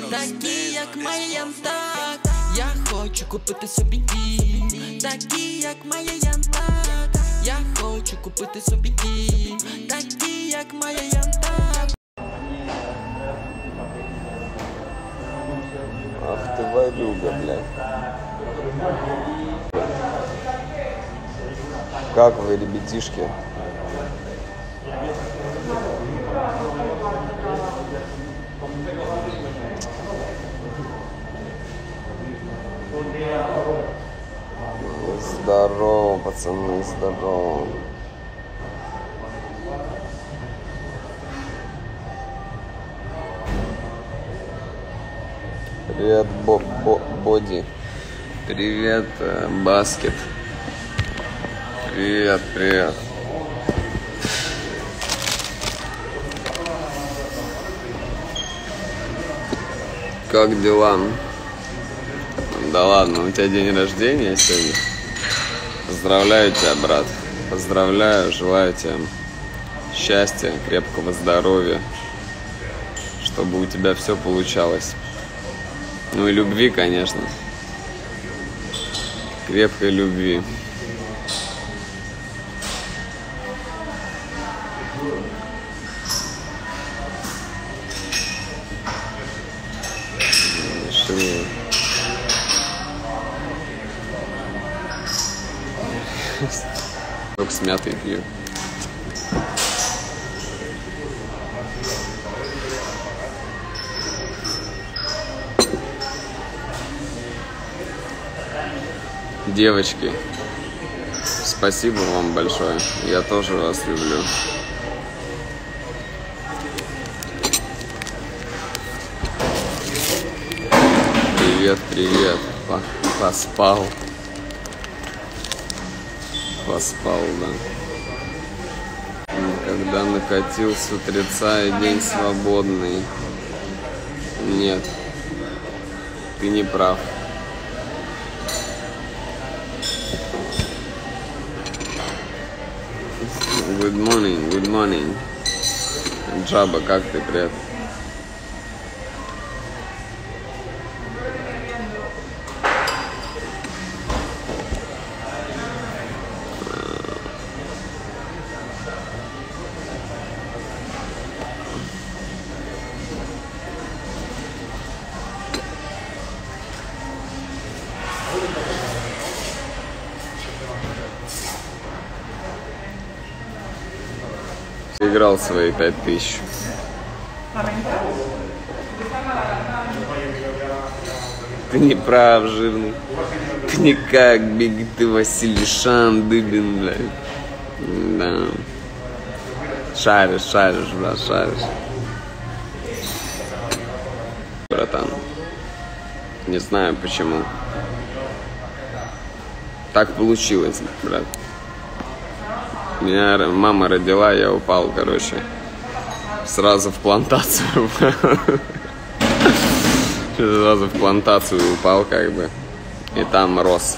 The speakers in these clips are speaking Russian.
Такі, як моя янтак, я хочу купити собі дім. Такі, як моя янтак, я хочу купити собі дім. Такі, як моя янтак. Ах ты ворюга, блядь. Как вы, ребятишки? Здорово, пацаны, здорово. Привет, Боди. Привет, Баскет. Привет, привет. Как дела? Да ладно, у тебя день рождения сегодня. Поздравляю тебя, брат. Поздравляю, желаю тебе счастья, крепкого здоровья, чтобы у тебя все получалось. Ну и любви, конечно. Крепкой любви. Только с мятой пью. Девочки, спасибо вам большое. Я тоже вас люблю. Привет, привет. Поспал. Поспал, да. Когда накатил с утреца и день свободный. Нет, ты не прав. Good morning, good morning. Джаба, как ты, привет? Играл свои 5000. Ты не прав, жирный. Ты никак, беги ты, Василий Шандыбин, блядь. Да. Шаришь, брат, шаришь. Братан. Не знаю почему. Так получилось, брат. Меня мама родила, я упал, короче. Сразу в плантацию. Сразу в плантацию упал, как бы. И там рос.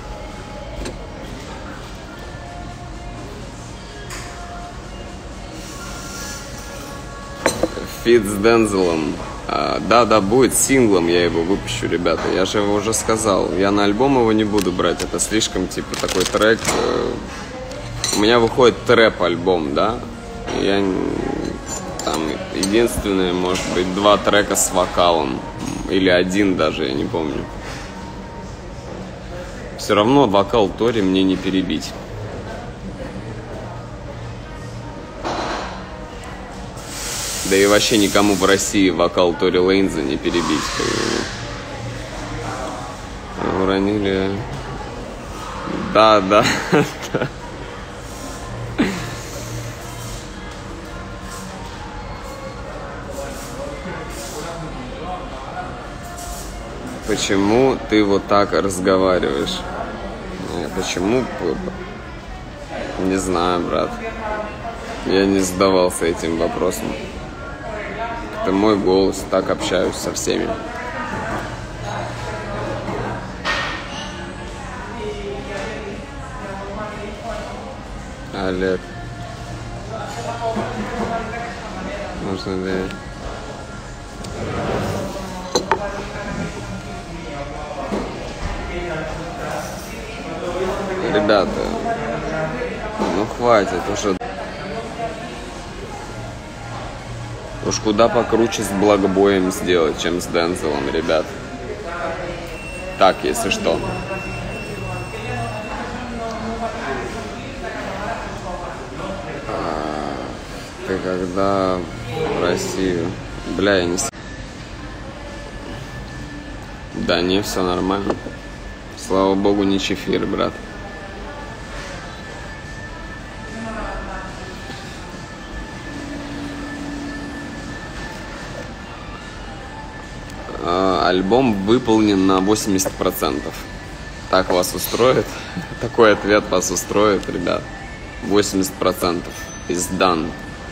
Фит с Дензелом. Да, будет синглом, я его выпущу, ребята. Я же его уже сказал. Я на альбом его не буду брать. Это слишком, типа, такой трек. У меня выходит трэп-альбом, да? Я там единственное, может быть, 2 трека с вокалом. Или 1 даже, я не помню. Все равно вокал Тори мне не перебить. Да и вообще никому в России вокал Тори Лейнза не перебить. Уронили. Да. Почему ты вот так разговариваешь? Почему? Не знаю, брат. Я не задавался этим вопросом. Это мой голос, так общаюсь со всеми. Олег. Можно ли... ребята, ну хватит уже. Уж куда покруче с Блэкбоем сделать, чем с Дензелом, ребят. Так, если что. Ты когда в Россию? Бля, я не... Да не, все нормально. Слава богу, не чефир, брат. Альбом выполнен на 80%. Так вас устроит? Такой ответ вас устроит, ребят? 80% is done.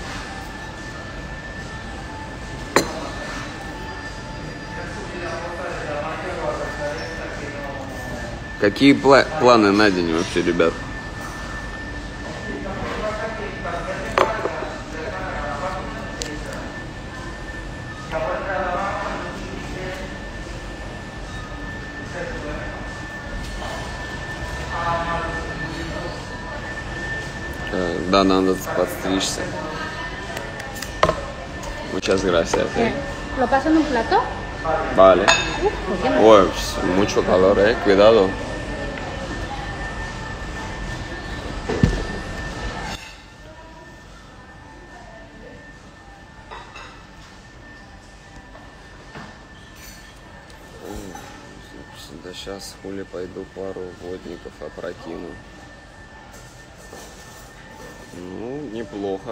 Какие планы на день вообще, ребят? Да, надо подстричься. Muchas gracias. ¿Lo paso en un plato? Vale. ¿Por qué no? Ой, mucho calor, cuidado. Да сейчас хули пойду пару водников опрокину. Ну, неплохо.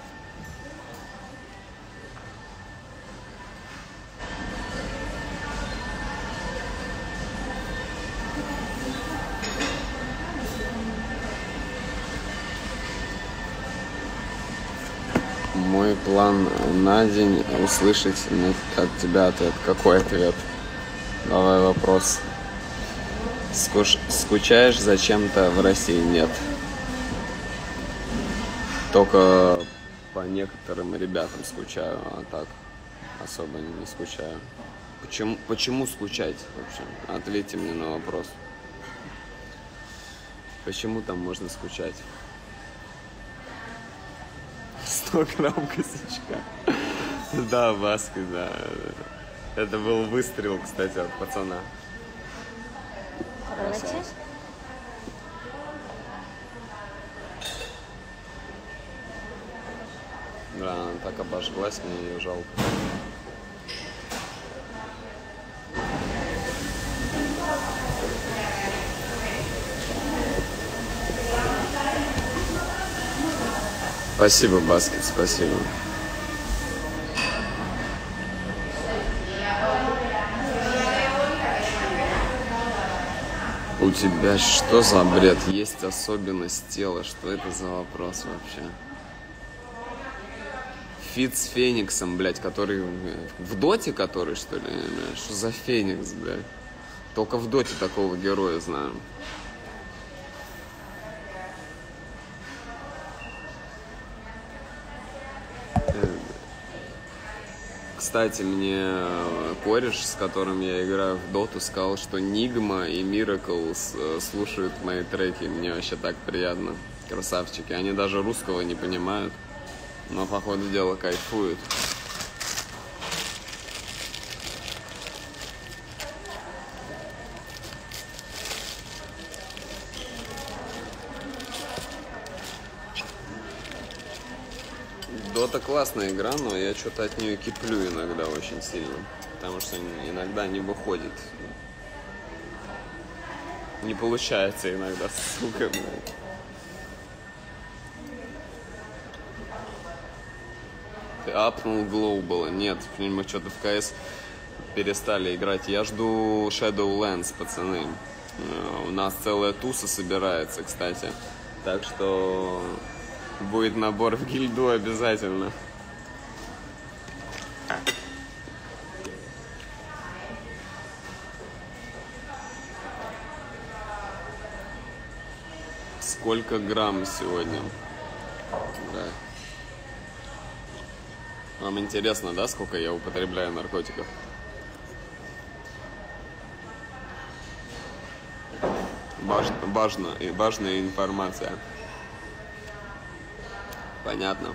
Мой план на день услышать от тебя ответ. Какой ответ? Давай вопрос. Скучаешь за чем-то в России? Нет. Только по некоторым ребятам скучаю, а так особо не скучаю. Почему скучать вообще? Ответьте мне на вопрос. Почему там можно скучать? 100 грамм косячка. Да, Баски, да. Это был выстрел, кстати, от пацана. ¿Aproveches? Да, она так обожглась, мне ее жалко. Спасибо, Баскет, спасибо. У тебя что за бред? Есть особенность тела? Что это за вопрос вообще? Фит с Фениксом, блядь, который... В Доте который, что ли? Что за Феникс, блядь? Только в Доте такого героя знаю. Кстати, мне кореш, с которым я играю в Доту, сказал, что Нигма и Миракл слушают мои треки. Мне вообще так приятно. Красавчики. Они даже русского не понимают, но, по ходу дела, кайфуют. Дота классная игра, но я что-то от нее киплю иногда очень сильно. Потому что иногда не выходит. Не получается иногда, сука, блядь. Ты апнул Global? Нет, мы что-то в КС перестали играть. Я жду Shadowlands, пацаны. У нас целая туса собирается, кстати. Так что... будет набор в гильду обязательно. Сколько грамм сегодня? Да. Вам интересно, да, сколько я употребляю наркотиков? Важная информация. Понятно.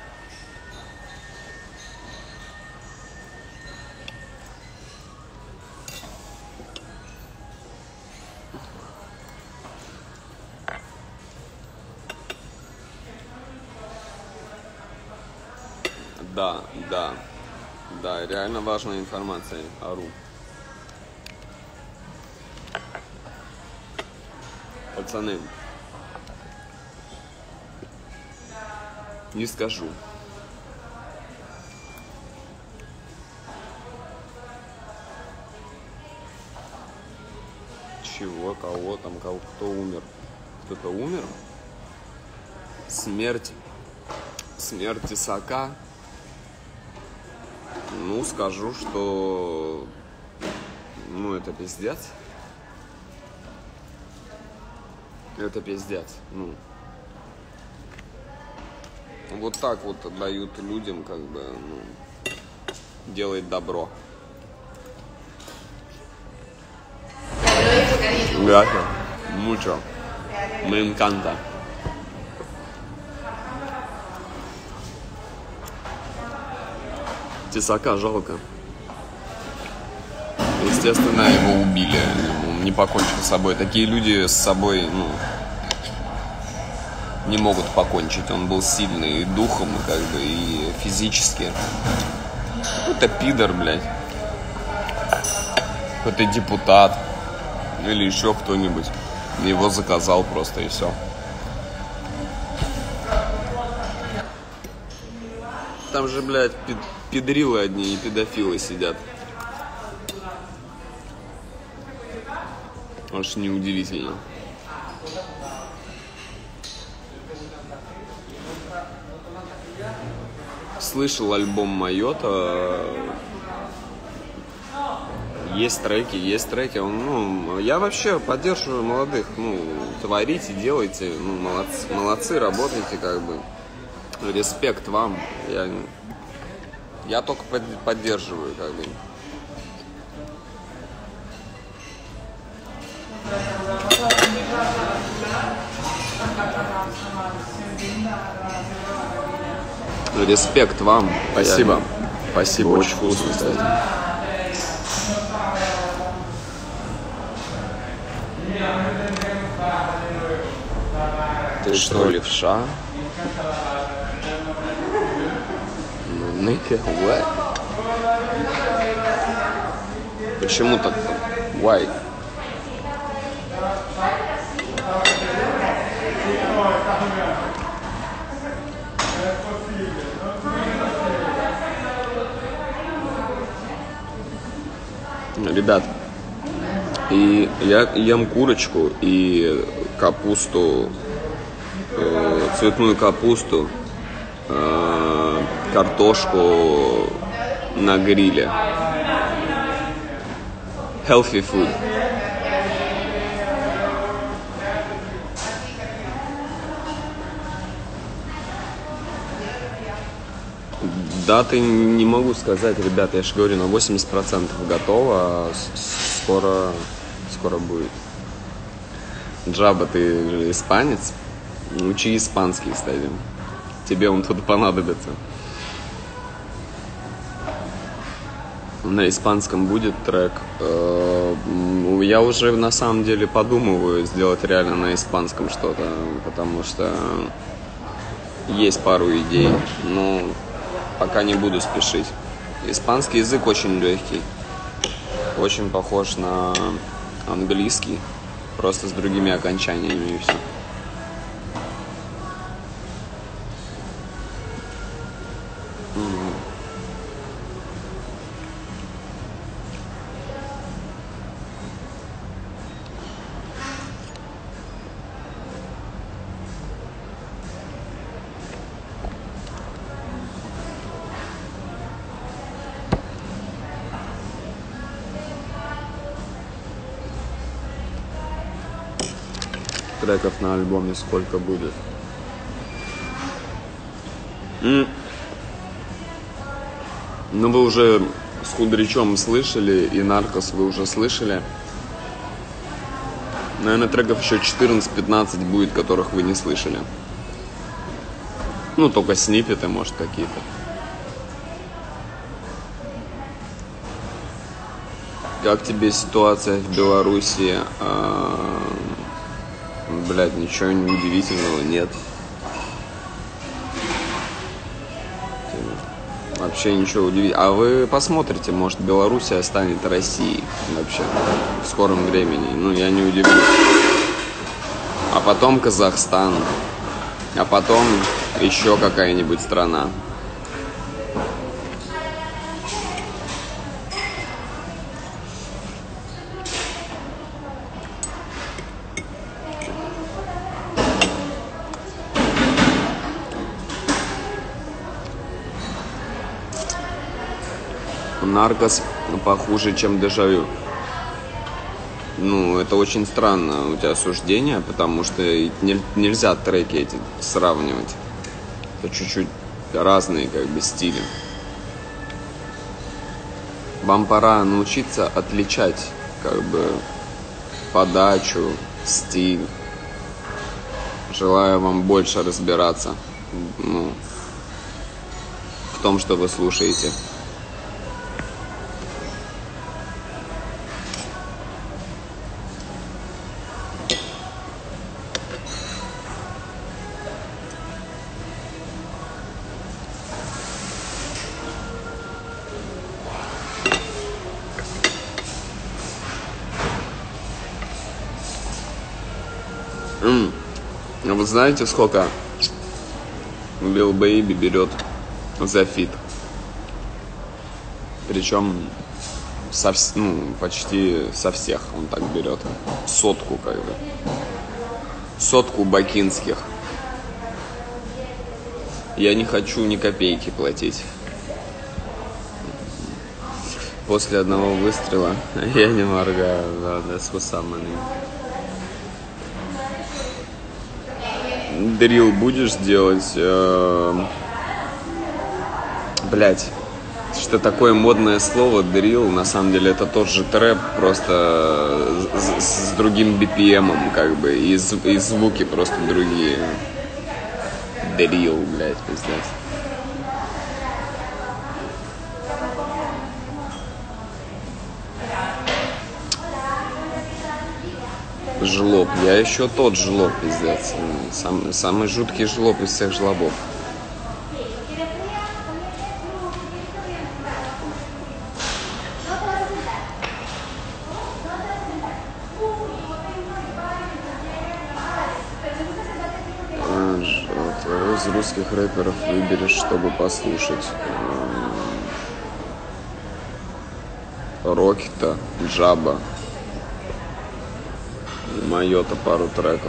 Да, реально важная информация, ору. Пацаны, не скажу. Чего, кого там, кто умер? Кто-то умер? Смерть Тесака. Ну, скажу, что... Ну, это пиздец. Это пиздец. Ну. Вот так вот дают людям, как бы, ну, делать добро. Gracias. Mucho. Me encanta. Тесака жалко. Естественно, его убили. Он не покончил с собой. Такие люди с собой, ну, не могут покончить. Он был сильный и духом, и как бы, и физически. Какой-то пидор, блядь. Какой-то депутат. Или еще кто-нибудь. Его заказал просто, и все. Там же, блядь, педрилы одни и педофилы сидят. Аж неудивительно. Слышал альбом Майота. Есть треки. Ну, я вообще поддерживаю молодых. Ну, творите, делайте. Ну, молодцы, работайте, как бы. Респект вам. Я только поддерживаю, как бы. Респект вам. Спасибо. Спасибо, очень вкусно, кстати. Ты что, левша? Nigga, what? Почему так? Why? Ребят, и я ем курочку и капусту, цветную капусту, картошку на гриле. Healthy food. Даты не могу сказать, ребята, я же говорю, на 80% готово, скоро будет. Джаба, ты же испанец? Учи испанский, кстати. Тебе он тут понадобится. На испанском будет трек. Я уже на самом деле подумываю сделать реально на испанском что-то, потому что есть пару идей, но пока не буду спешить. Испанский язык очень легкий, очень похож на английский, просто с другими окончаниями и все. Треков на альбоме сколько будет? Ну, вы уже с Кудрячом слышали, и Наркос вы уже слышали. Наверное, треков еще 14-15 будет, которых вы не слышали. Ну, только сниппеты, может, какие-то. Как тебе ситуация в Беларуси? Блядь, ничего удивительного нет. Вообще ничего удивительного. А вы посмотрите, может, Белоруссия станет Россией вообще в скором времени. Ну, я не удивлюсь. А потом Казахстан. А потом еще какая-нибудь страна. Наркос похуже, чем Дежавю. Ну, это очень странно у тебя суждение, потому что нельзя треки эти сравнивать. Это чуть-чуть разные как бы стили. Вам пора научиться отличать как бы подачу, стиль. Желаю вам больше разбираться, ну, в том, что вы слушаете. Вы знаете, сколько Lil Baby берет за фит? Причем почти со всех он так берет. 100 как бы. 100 бакинских. Я не хочу ни копейки платить. После одного выстрела я не моргаю. Да, that's what's up, man. Дрил будешь делать? Блять, что такое модное слово дрил? На самом деле это тот же трэп, просто с другим BPM-ом, как бы, и звуки просто другие. Дрил, блять, пиздец. Жлоб. Я еще тот жлоб, пиздец. Самый жуткий жлоб из всех жлобов. Кого из русских рэперов выберешь, чтобы послушать? Рокета, Джаба. Майота пару треков.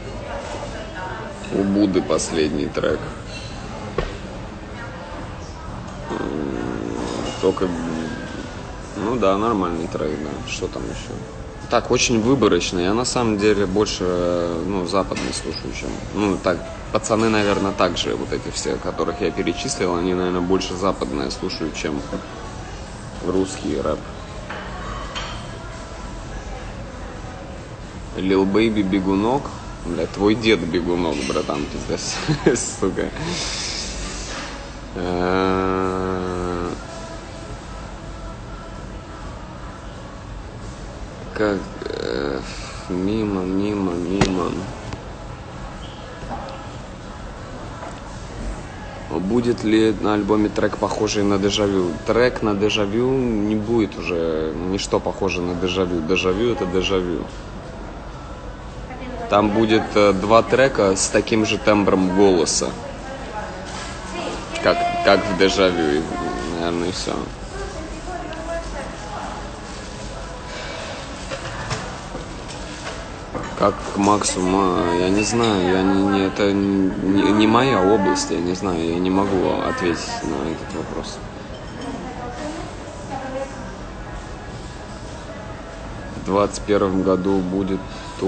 У Будды последний трек. Только... Ну да, нормальный трек, да. Что там еще? Так, очень выборочно. Я на самом деле больше, западный слушаю, чем... Ну, так, пацаны, наверное, так же, вот эти все, которых я перечислил, они, наверное, больше западное слушают, чем русский рэп. Lil Baby бегунок. Бля, твой дед бегунок, братан, пиздец. Сука. Как... Мимо. Будет ли на альбоме трек, похожий на Дежавю? Трек на Дежавю не будет уже ничто похоже на Дежавю. Дежавю — это Дежавю. Там будет 2 трека с таким же тембром голоса, как в Дежавю, и, наверное, и все. Как к Максу, я не знаю, это не моя область, я не знаю, я не могу ответить на этот вопрос. В 2021 году будет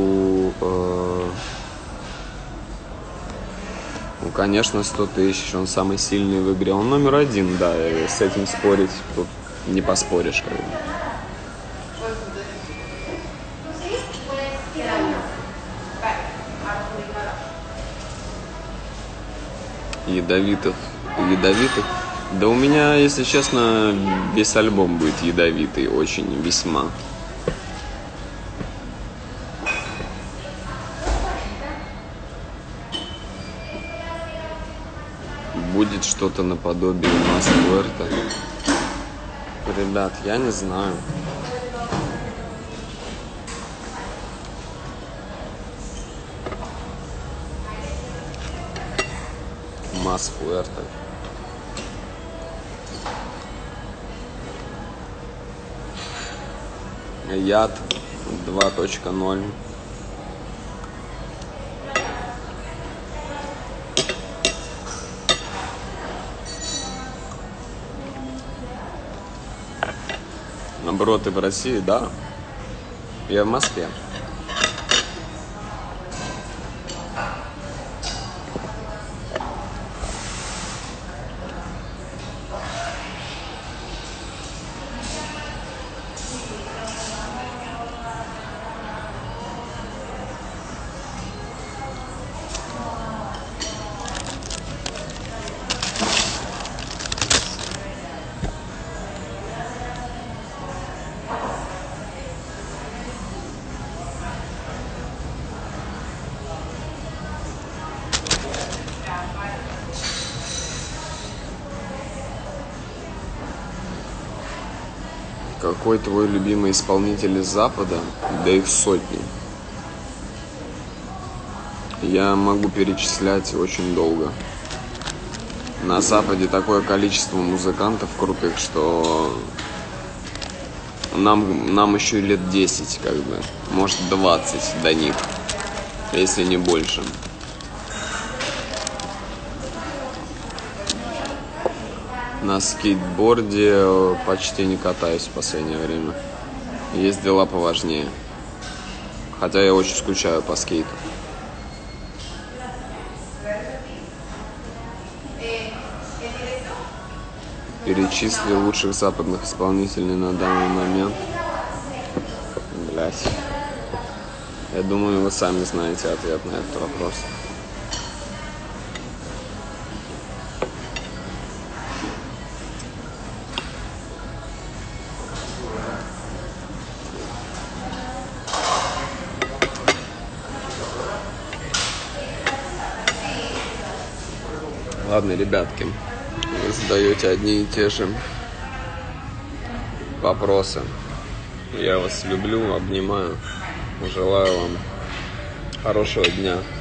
конечно, 100 тысяч, он самый сильный в игре. Он номер 1, да, и с этим спорить тут не поспоришь, как бы. Ядовитых. Да у меня, если честно, весь альбом будет ядовитый, очень, весьма. Будет что-то наподобие Mas Fuerte. Ребят, я не знаю. Mas Fuerte. Яд 2.0. Наоборот, ты в России, да? Я в Москве. Какой твой любимый исполнитель из Запада? Да их сотни. Я могу перечислять очень долго. На Западе такое количество музыкантов крутых, что нам еще лет 10, как бы, может 20 до них, если не больше. На скейтборде почти не катаюсь в последнее время. Есть дела поважнее. Хотя я очень скучаю по скейту. Перечисли лучших западных исполнителей на данный момент. Блять. Я думаю, вы сами знаете ответ на этот вопрос. Ладно, ребятки, вы задаете одни и те же вопросы. Я вас люблю, обнимаю. Желаю вам хорошего дня.